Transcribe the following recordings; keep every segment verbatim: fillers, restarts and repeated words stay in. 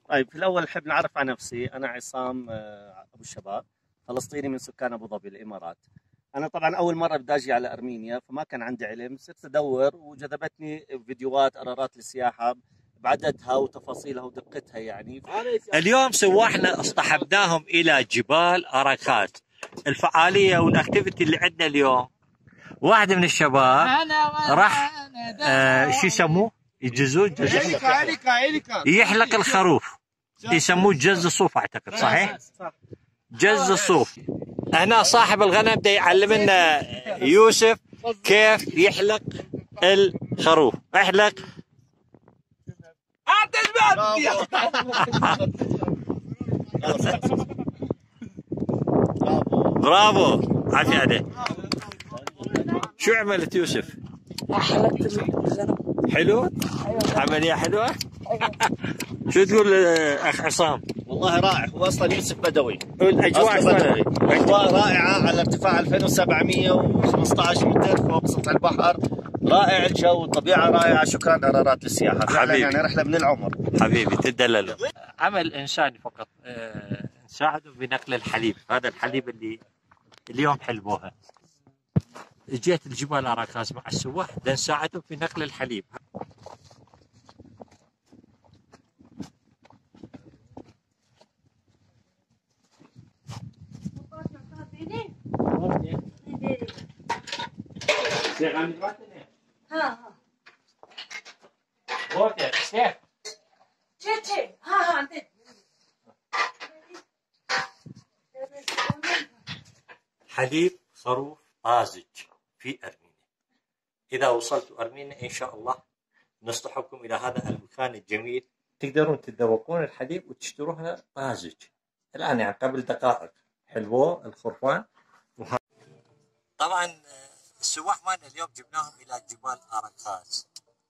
طيب، في الأول أحب نعرف عن نفسي. أنا عصام آه، أبو الشباب، فلسطيني من سكان أبو ظبي الإمارات. أنا طبعا أول مرة بدي أجي على أرمينيا، فما كان عندي علم، صرت أدور وجذبتني فيديوهات قرارات للسياحة بعددها وتفاصيلها ودقتها. يعني اليوم سواحنا اصطحبناهم إلى جبال أراكات. الفعالية والأكتيفيتي اللي عندنا اليوم، واحد من الشباب راح آه شو يسموه؟ يجزوه جز يحلق الخروف، يسموه جز الصوف أعتقد، صحيح؟ جز الصوف. هنا صاحب الغنم ده يعلمنا يوسف كيف يحلق الخروف. احلق. برافو، عافية عليك. شو عملت يوسف؟ حلقت الغنم. حلو؟ عملية حلوة؟ شو تقول أخ عصام؟ والله رائع. هو أصلا يوسف بدوي. الأجواء بدوي. أجواء رائعة على ارتفاع ألفين وسبعمية وخمسطعش متر فوق سطح البحر. رائع الجو، الطبيعة رائعة. شكرا قرارات للسياحة، فعلا يعني رحلة من العمر. حبيبي تدللوا. عمل إنساني فقط، أه نساعده بنقل الحليب. هذا الحليب اللي اليوم حلبوها. جيت الجبال أراكاز مع السواح لنساعدهم في نقل الحليب. ها ها حليب خروف طازج في أرمينيا. إذا وصلتوا أرمينيا إن شاء الله نصطحبكم إلى هذا المكان الجميل. تقدرون تتذوقون الحليب وتشتروها طازج الآن، يعني قبل دقائق حلوه الخرفان. طبعا السواح مالنا اليوم جبناهم إلى جبال أراكاز.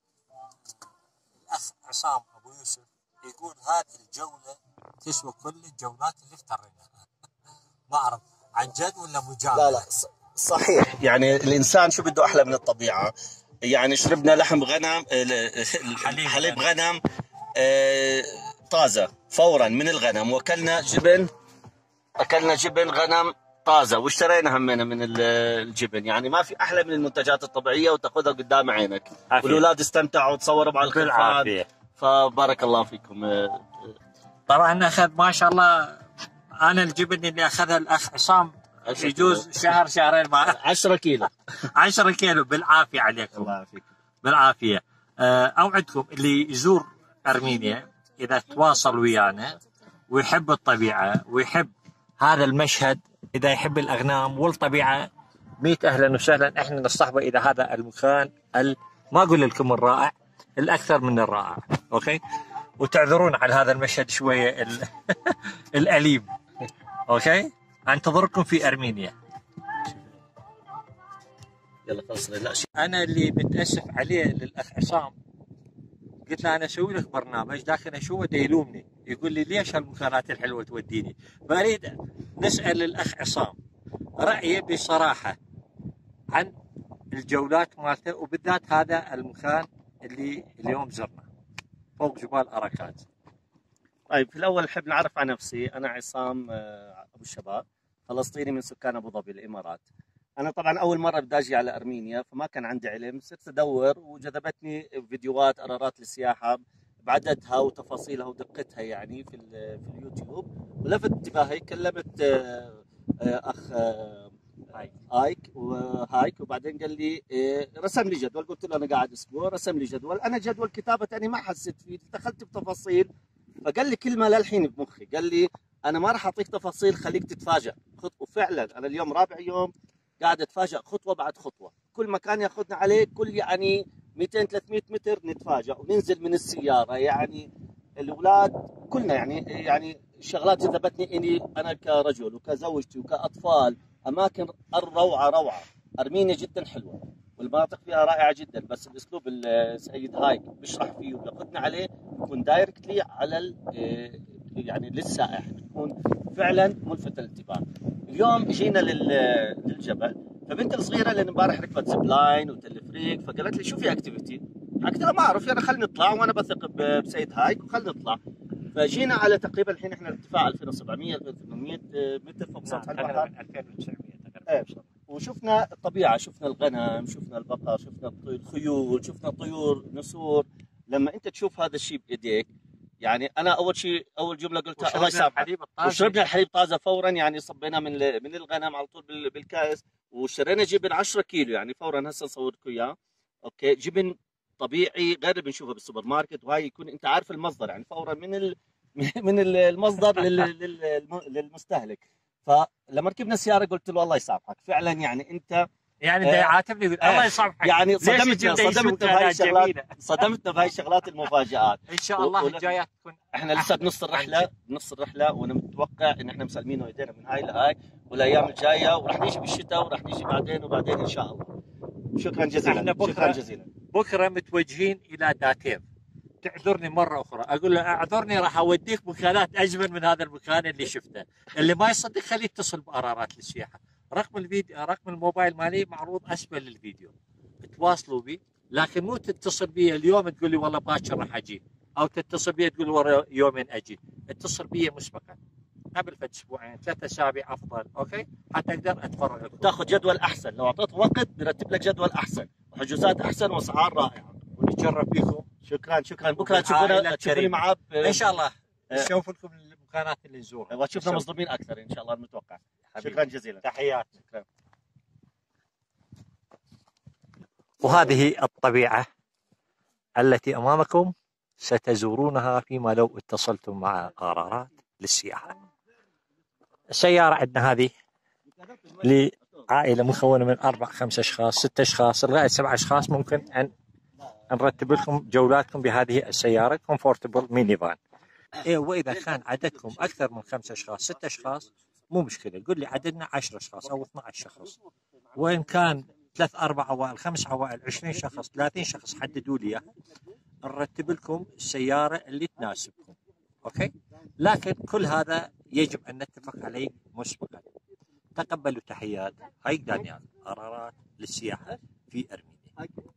الأخ عصام أبو يوسف يقول هذه الجولة تسوى كل الجولات اللي افتريناها. ما أعرف عن جد ولا مجاملة؟ لا لا صحيح. يعني الإنسان شو بده أحلى من الطبيعة؟ يعني شربنا لحم غنم، حليب غنم طازة فورا من الغنم، وأكلنا جبن، أكلنا جبن غنم طازة، واشترينا همنا من الجبن. يعني ما في أحلى من المنتجات الطبيعية وتأخذها قدام عينك. والأولاد استمتعوا وتصوروا مع الخلفان، فبارك الله فيكم. طبعا أخذ ما شاء الله. أنا الجبن اللي أخذها الأخ عصام يجوز شهر شهرين مع عشرة كيلو عشرة كيلو. بالعافية عليكم. الله يعافيك. بالعافية. أوعدكم اللي يزور أرمينيا إذا تواصل ويانا ويحب الطبيعة ويحب هذا المشهد، إذا يحب الأغنام والطبيعة، ميت أهلا وسهلا. إحنا نصطحبه إلى هذا المكان ال... ما أقول لكم الرائع، الأكثر من الرائع. أوكي، وتعذرون على هذا المشهد شوية ال... الأليم. أوكي، أنتظركم في أرمينيا. يلا خلصنا. لا شيء. أنا اللي متأسف عليه للأخ عصام، قلت له أنا أسوي لك برنامج، لكن أشوفه يلومني، يقول لي ليش هالمكانات الحلوة توديني؟ فأريد نسأل الأخ عصام رأيه بصراحة عن الجولات مالته، وبالذات هذا المكان اللي اليوم زرنا فوق جبال أراكات. طيب، في الأول أحب نعرف عن نفسي. أنا عصام أبو الشباب، فلسطيني من سكان أبو ظبي الإمارات. أنا طبعا أول مرة بدي أجي على أرمينيا، فما كان عندي علم، صرت أدور وجذبتني فيديوهات قرارات للسياحة بعددها وتفاصيلها ودقتها. يعني في في اليوتيوب، ولفت انتباهي. كلمت أخ هايك وهايك، وبعدين قال لي رسم لي جدول. قلت له أنا قاعد أسبوع، رسم لي جدول. أنا جدول كتابة أنا ما حسيت فيه، دخلت بتفاصيل. فقال لي كلمة للحين بمخي، قال لي أنا ما راح أعطيك تفاصيل، خليك تتفاجأ. وفعلا أنا اليوم رابع يوم قاعد أتفاجأ خطوة بعد خطوة. كل مكان ياخذنا عليه كل يعني مئتين ثلاثمئة متر نتفاجأ وننزل من السيارة. يعني الأولاد كلنا يعني يعني شغلات جذبتني إني أنا كرجل وكزوجتي وكأطفال. أماكن الروعة روعة. أرمينيا جدا حلوة والمناطق فيها رائعة جدا، بس الأسلوب السيد هايك بيشرح فيه وبياخذنا عليه يكون دايركتلي على يعني للسائح، بتكون فعلا ملفتة للانتباه. اليوم جينا للجبل، فبنتي الصغيره اللي امبارح ركبت زب لاين وتلفريك، فقالت لي شو في اكتيفيتي؟ قلت لها ما اعرف، انا خلينا نطلع وانا بثق بسيد هايك وخلينا نطلع. فجينا على تقريبا الحين احنا ارتفاع ألفين وسبعمية ألفين وثمانمية متر فوق سطح البحر. ألفين وتسعمية ايه. وشفنا الطبيعه، شفنا الغنم، شفنا البقر، شفنا الخيول، شفنا طيور، نسور. لما انت تشوف هذا الشيء بايديك، يعني انا اول شيء اول جمله قلتها الله يسامحك، وشربنا الحليب طازه فورا، يعني صبينا من من الغنم على طول بالكاس، واشترينا جبن عشرة كيلو يعني فورا. هسه نصور لكم اياه. اوكي، جبن طبيعي غير اللي بنشوفه بالسوبر ماركت، وهي يكون انت عارف المصدر يعني فورا من ال... من المصدر لل... للمستهلك. فلما ركبنا السياره قلت له الله يسامحك فعلا، يعني انت يعني انت يعاتبني يقول الله يسامحك، يعني صدمتنا صدمتنا بهاي الشغلات، صدمتنا بهاي الشغلات المفاجآت. ان شاء الله الجايات تكون احنا لسه بنص الرحله بنص الرحله وانا متوقع ان احنا مسلمين ايدينا من هاي لهاي، والايام الجايه وراح نيجي بالشتاء وراح نيجي بعدين وبعدين ان شاء الله. شكرا جزيلا. شكرا جزيلا. بكره متوجهين الى داتيف، تعذرني مره اخرى، اقول له اعذرني راح اوديك مكانات اجمل من هذا المكان اللي شفته. اللي ما يصدق خليه يتصل بقرارات للسياحه، رقم الفيديو رقم الموبايل مالي معروض اسفل الفيديو، تواصلوا بي، لكن مو تتصل بي اليوم تقول لي والله باكر راح اجي، او تتصل بي تقول ورا يومين اجي، اتصل بي مسبقا قبل فد اسبوعين ثلاثة اسابيع افضل، اوكي؟ حتى اقدر اتفرغ لكم. تاخذ جدول احسن، لو اعطيت وقت برتب لك جدول احسن وحجوزات احسن واسعار رائعه. ونتشرف بكم. شكرا شكرا. بكره تشوفونا تشوفوني معاه ان شاء الله نشوف لكم المكانات اللي نزورها وتشوفنا مصدومين اكثر ان شاء الله المتوقع. شكرا جزيلا. تحيات. شكرا. وهذه الطبيعه التي امامكم ستزورونها فيما لو اتصلتم مع قرارات للسياحه. السياره عندنا هذه لعائله مكونه من اربع خمس اشخاص ست اشخاص لغايه سبع اشخاص، ممكن ان نرتب لكم جولاتكم بهذه السياره كومفورتبل ميني فان. إيه، واذا كان عددكم اكثر من خمس اشخاص ست اشخاص مو مشكله، قول لي عددنا عشرة اشخاص او اثني عشر شخص. وين كان ثلاث اربع عوائل خمس عوائل عشرين شخص ثلاثين شخص حددوا لي اياها، نرتب لكم السياره اللي تناسبكم. اوكي، لكن كل هذا يجب ان نتفق عليه مسبقا. تقبلوا تحيات. هاي دانيال، قرارات للسياحه في ارمينيا.